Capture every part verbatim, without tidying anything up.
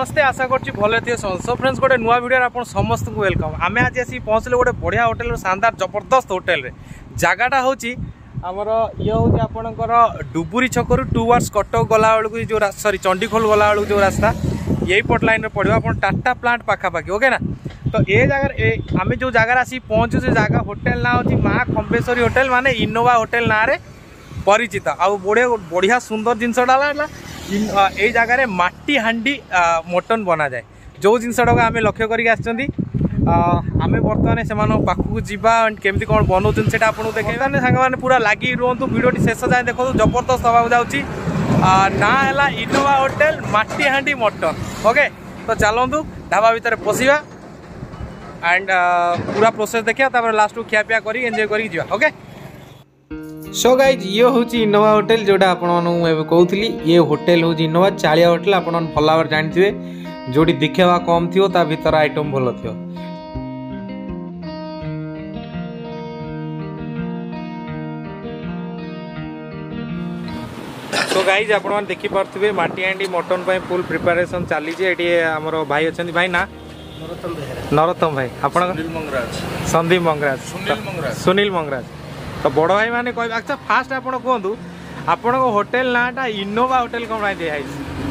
समस्ते आशा करछि भले थिए। सो फ्रेंड्स गोटे नुआ वीडियो आप समस्त को वेलकम। आम आज आसी पहुँचले गोटे बढ़िया होटेल शानदार जबरदस्त होटेल रे। जगहटा हूँ आमर ये हूँ आपणकर डुबुरी छकरू टू वर्स कटक गला बेलू जो सॉरी चंडीखोल गला बेलू जो रास्ता यही पट लाइन में पड़ो आप टाटा प्लांट पाखापाखि ओके ना। तो ये जगह आम जो जगार आसी पहुँचू से जगह होटेल ना हूँ माँ खंबेश्वरी होटेल माने इनोवा होटेल ना रे परिचित। आउ बढ़िया बढ़िया सुंदर जिनसटा ये जगह माटी हांडी मटन बना जाए जो जिनसटा आम लक्ष्य करके आम बर्तमान से पाखक जावा केमती कौन बनाऊँ से आपको देखे सांग मैंने पूरा लगी रुहतु वीडियो शेष जाए देखो जबरदस्त हवा जाऊँगी ना है इनोवा होटेल माटी हांडी मटन ओके। तो चलतु ढाबा भितर पशिवा एंड पूरा प्रोसेस देखिए लास्ट को खिया पिया कर एंजॉय कर ओके। सो गाइज ये हूँ इनोवा होटेल जोटा आपको कहूली ये होटेल हूँ इनोवा चालिया होटेल आप भल भाव जानते जोटी दिखेवा कम थी ता भीतर आइटम भल थी। सो गाइज आप देखिपे माटी हांडी मटन पर फुल प्रिपरेशन चली आमर भाई अच्छा भाई ना नरोत्तम बेहेरा नरोत्तम भाई आप संदीप मंगराज सुनील मंगराज। तो बड़ भाई मैंने कह अच्छा फास्ट आप कहतु आपण होटेल नाटा इनोवा होटेल कौन भाई दिखाई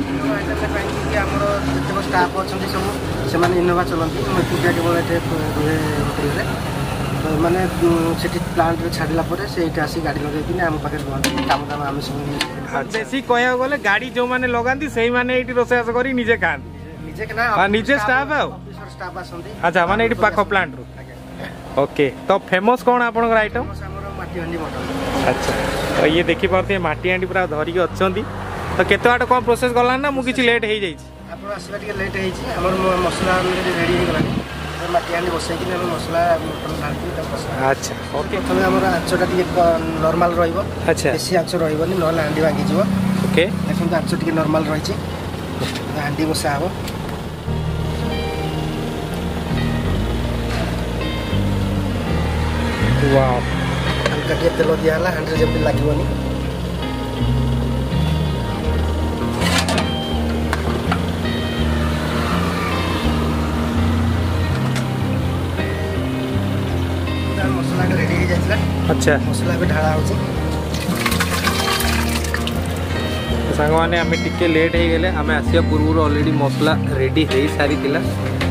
स्टाफ अच्छा सब से इनोवा चलती पूजा केवल होटेल तो मैंने प्लांट छाड़ा से आसी गाड़ी लगे आम पाखे काम दाम आम सब बेसी कह गले गाड़ी जो मैंने लगाती से मैंने रोषेस कर निजे खाते निजे स्टाफ अच्छा माने ये पाख प्लांट रू ओके। तो फेमस कौन आप आइटम अच्छा तो ये देखी पार्थे माटी हांडी पूरा धरिकी अच्छा तो केते बाट कौन प्रोसेस गला ना मुझे लेट हो जाए लेट हो मसला रेडी हो गला माटी हांडी बसई मसला अच्छा ओके। प्रथम आम आंचटा नॉर्मल रहिबो अच्छा बेसी आंच रहिबोनी नहले हांडी भांगी जीवो ओके। देखो आंच टिके नॉर्मल रहिछि हांडी बसा हबो वाओ हल्का टे तेल दिहला हांडी जब लागोनी मसला रेडी हो जाइला अच्छा मसला भी ढाला हो सांग मैंने आम टिके लेट हो गले आम आसिया पूर्व ऑलरेडी मसला रेडी हो सारी थिला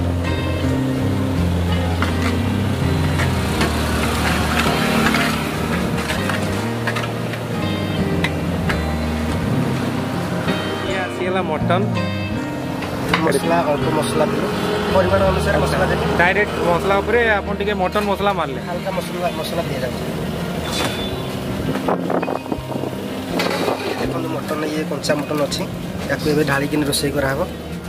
मटन मसला अल्प मसला परिमाण अनुसार मसला डायरेक्ट मसला उपरे आपन टिके मटन मसला मारले हल्का मसला मसला दिया जाए देखो मटन ये कंचा मटन अच्छी या ढाड़ी कि रोषे कराब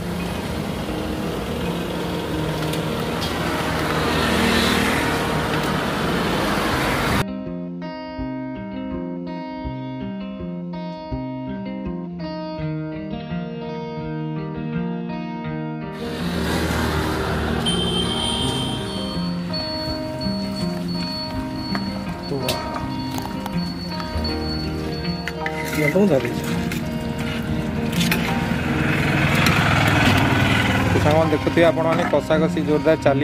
सांग देखुए आप कषा कषी जोरदार चली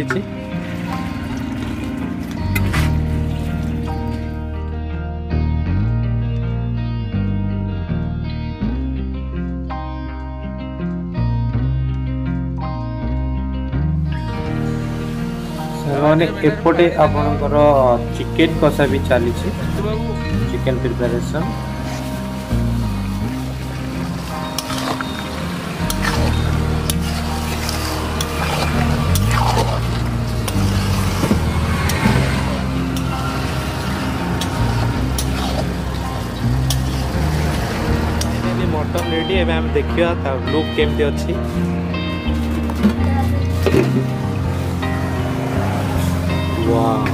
एपटे आपणकर चिकेन कषा भी चली चिकेन प्रिपरेशन मटन रेडी एवं आम देखिया लुक केमती अच्छी वाह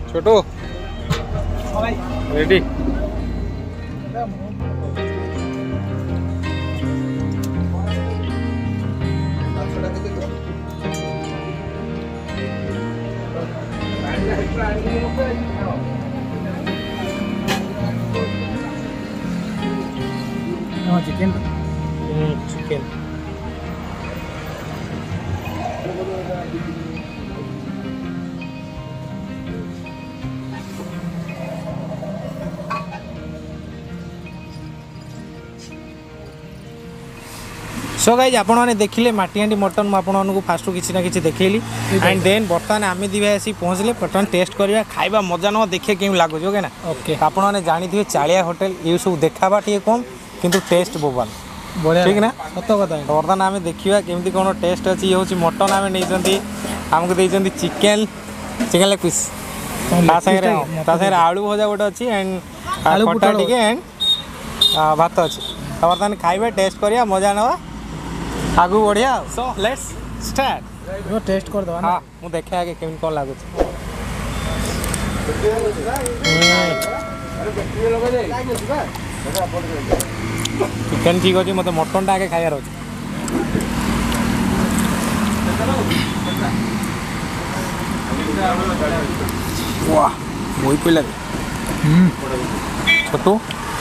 छोटू ready chicken chicken so guys आपण मैंने देखिले माटीहांडी मटन मुझे आपको फास्ट किसी ना कि देखली एंड देन बर्तमान आम दी भाई आसी पहुँचले बर्तमान टेस्ट करवा खाଇବା मजा न देखिए केमी लगुच ओके ना ओके आपण मैंने जानी थे चालिया होटेल ये सब देखावा टे कम किंतु टेस्ट बोबाल बढ़िया ठीक ना सत कथा बर्तमान आम देखा केमी कौन टेस्ट अच्छी ये हूँ मटन आम नहीं आमको देखते चिकेन चिकेन लेग पीस सागे आलू भजा गोटे अच्छी एंड खटा टिके एंड भात अच्छी बर्तमान खाଇବା टेस्ट करवा मजा नवा आगु बढ़िया सो लेट्स स्टार्ट टेस्ट कर दो हाँ मुझे देखे आगे केमी कौन लगुच चिकेन ठीक अच्छे मतलब मटन टा आगे खाइबार अच्छे वाह मुई पिला छोटू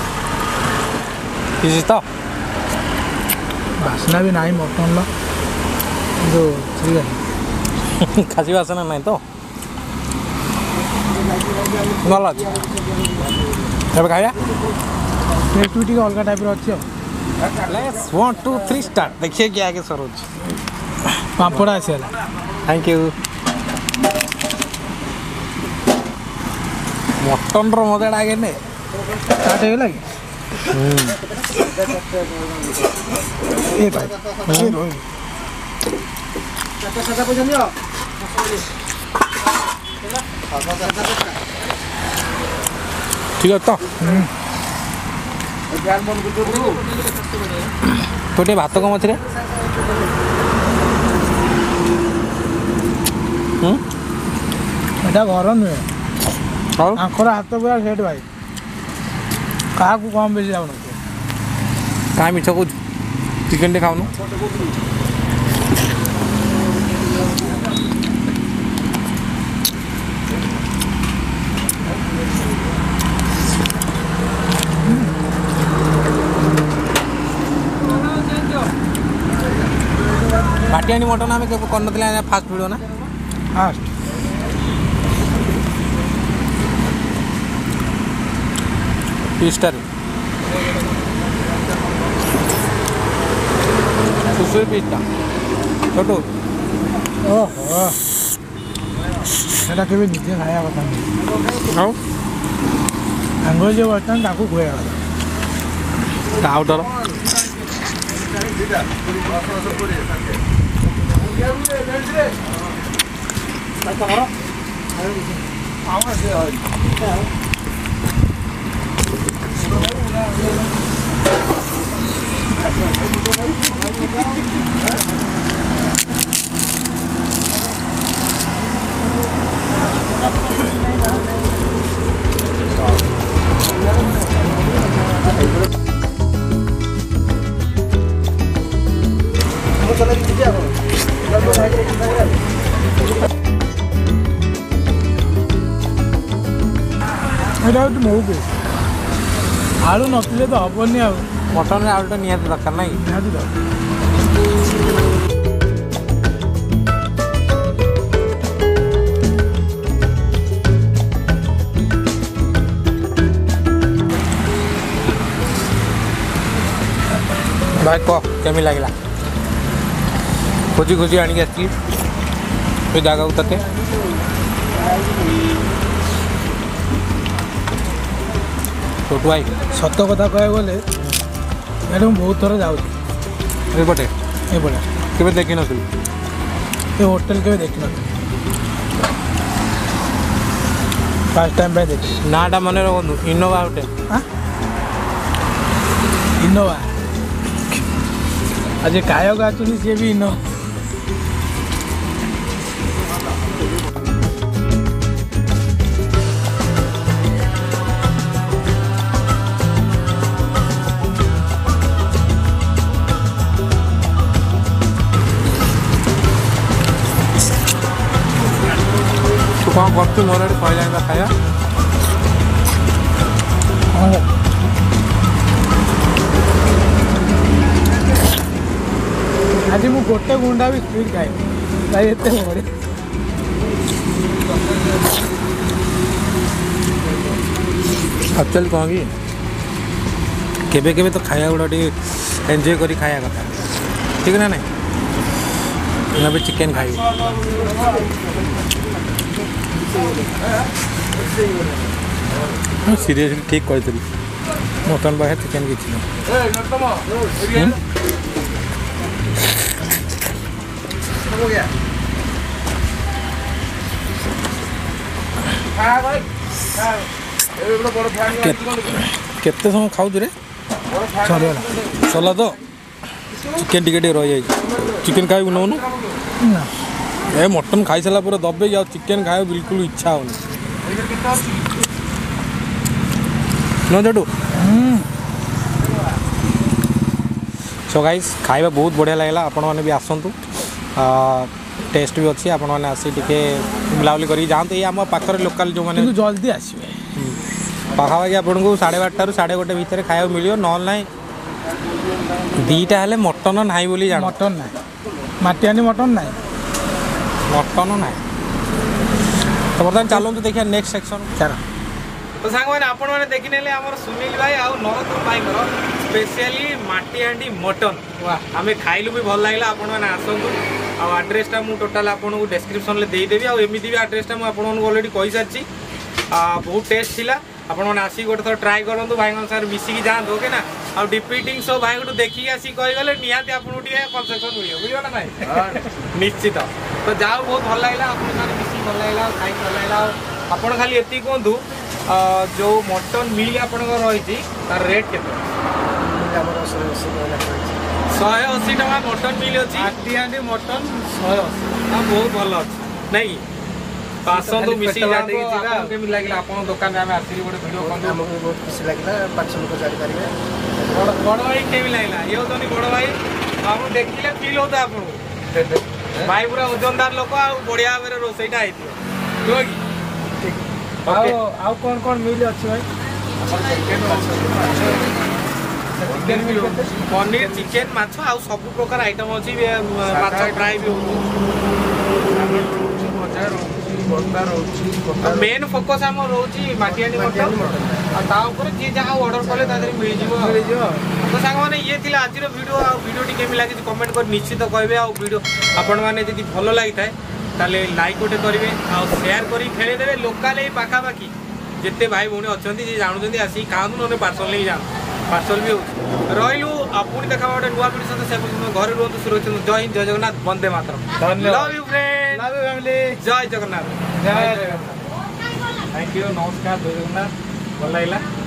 किसी तो बासना भी नहीं मटन लो जो खासी बासना नहीं तो भल अच्छे खाया टेस्ट भी अलग टाइप अच्छे let's one two three start देखिए क्या आगे सरोज पापड़ आसे थैंक यू मटन रो मजा आगे ने स्टार्ट हो लगे ये भाई ये रो चाचा चाचा पैसा लियो ठीक है तो तो टे भात कम अच्छे एटा घर नुहे आंखर हाथ पूरा सेट भाई क्या कम बेसी जाऊन कहीं मिछ कौ चिकेन टे खाऊनु माटीहांडी मटन आम कर फास्ट वीडियो ना फास्ट पीसटार सुसुरी पीसटा छोटू ओहो से निजे खाया कथा हाँ आंग जो बर्तमान ताकू खुआ आउटर मऊ आलू नथिले तो हेनी आ मटन आलू तो निहाती दरकार ना निहाती दरकार भाई कह केमी लगे खोजी खोजी आनिक आसी जगह तक छोटू भाई सत कथा कह गले ये बहुत थर जापटे एपटे के देखी नी ये होटेल के देखी नी फास्ट टाइम पे देखी नाटा मन रखु इनोवा होटेल इनोवा आज गायक आसुनी सी भी इनो बच्चू मोर पहला खाया आज मु गोटे गुंडा भी स्पीड खाए भाई एते बड़े एक्चुअली कह कि केबे केबे तो खाया गुड़ा एंजॉय करी खाया कथा ठीक ना नहीं मैं भी चिकेन खाई सीरियसली ठीक कही मटन बाहर चिकेन किसी केते समय खाऊ रे सरला तो चिकेन टिके टिके रही चिकेन खाइबू नौनु ए मटन खाई सारा पर दबे आ चिकेन खाए बिल्कुल इच्छा होनी न जटू सो गाइस खाଇବା बहुत बढ़िया लगला आपण माने भी आसंतु टेस्ट भी अच्छी आपण माने आसी टिके बुलावली करी जानते ये आम पाखर लोकल जो माने जल्दी आसवे पाखापाखि आपन को साढ़े बारटारू साढ़े गोटे भितर खाया मिलियो नॉल ना दीटा हेले मटन नाई बोली जान मटन ना माटियानी मटन ना मटन ना तो बर्तमान चलो तो देखिए नेक्स्ट सेक्शन चल तो सांग मैंने आपण मैंने देखी नेले हमर सुनील भाई आ नरोत्तम भाई को स्पेशली माटी हांडी मटन आमे खाइलु भी भल लागला आपण मैंने आसंतु आ एड्रेस टा मु टोटल आपन को डिस्क्रिप्शन ले दे देबी आ एमिति भी एड्रेस टा मु आपन को ऑलरेडी कहि सारची आ बहुत टेस्ट थिला आपण मैंने आसी गोटे थोड़ा ट्राई करंतु भाई सार मिसिकी जांतु ओके ना आ रिपीटिंग सो भाई को देखि आसी कहि गले निहाती आपन टिए कंसेक्शन मिलियो बुझियो ना भाई निश्चित तो जाओ बहुत भल लागला आपन सार मिसिकी भल लागला खाइ भल लागला आपण खाली एति कोंदु जो मटन मिल आपण रही तार रेट केते शहे अशी टका मटन मिल अच्छी हांडी मटन शहे अशी बहुत भल अच्छे नहीं आसतु मिसी केमी लगे आप दुकान में आसिक गोटे भिडियो बहुत खुशी लगे पाँच लोग जापारे बड़ भाई केमी लगे ये होती बड़ भाई आप देखिले फिल होता आप भाई पूरा ओजनदार लोक आ बढ़िया भाव रोसईटा आउ कौन कौन मिल अच्छे भाई पनीर चिकेन माछ आ सब प्रकार आइटम अच्छी माछ फ्राए भी मेन फोकस आम रोची माटियानी मटन जी जहाँ ऑर्डर कले मिल तो सांग मैंने ये थी आज वीडियो आ वीडियो केमी लगी कमेंट कर निश्चित कहे आ वीडियो आपण मैंने जी भल लगी था ताले लाइक गोटे करेंगे आ शेयर कर खेलेदेवे लोकाल पाखापाखि जिते भाई भौणी अच्छा जी जानते आसिक खाऊ ना पार्सल नहीं जान पार्सल भी हो रही पुणी देखा गोटे नुआ पीढ़ी सहित से घर रुहतु सुरक्षित जय हिंद जय जगन्नाथ वंदे मातरम love you friend love you family जय जगन्नाथ जय जगन्नाथ थैंक यू नमस्कार जय जगन्नाथ भल लगा।